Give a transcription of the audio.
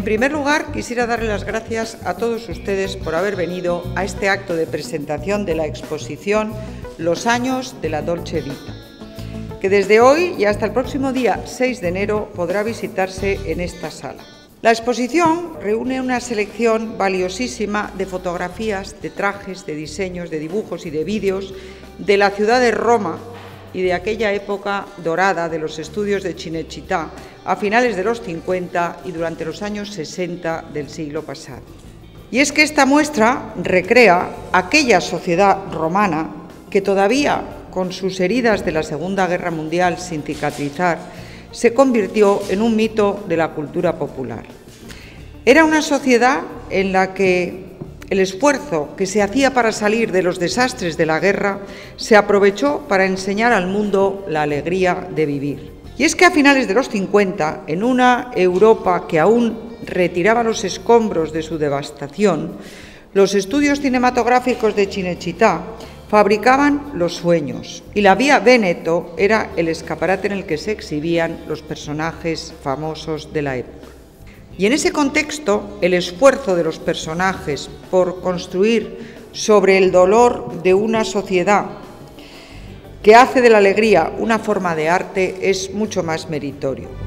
primer lugar, quisiera darle las gracias a todos ustedes por haber venido a este acto de presentación de la exposición Los años de la Dolce Vita, que desde hoy y hasta el próximo día 6 de enero podrá visitarse en esta sala. La exposición reúne una selección valiosísima de fotografías, de trajes, de diseños, de dibujos y de vídeos de la ciudad de Roma y de aquella época dorada de los estudios de Cinecittà a finales de los 50 y durante los años 60 del siglo pasado. Y es que esta muestra recrea aquella sociedad romana que todavía, con sus heridas de la Segunda Guerra Mundial sin cicatrizar, se convirtió en un mito de la cultura popular. Era una sociedad en la que el esfuerzo que se hacía para salir de los desastres de la guerra se aprovechó para enseñar al mundo la alegría de vivir. Y es que a finales de los 50, en una Europa que aún retiraba los escombros de su devastación, los estudios cinematográficos de Cinecittà fabricaban los sueños y la Vía Veneto era el escaparate en el que se exhibían los personajes famosos de la época. Y en ese contexto, el esfuerzo de los personajes por construir sobre el dolor de una sociedad que hace de la alegría una forma de arte es mucho más meritorio.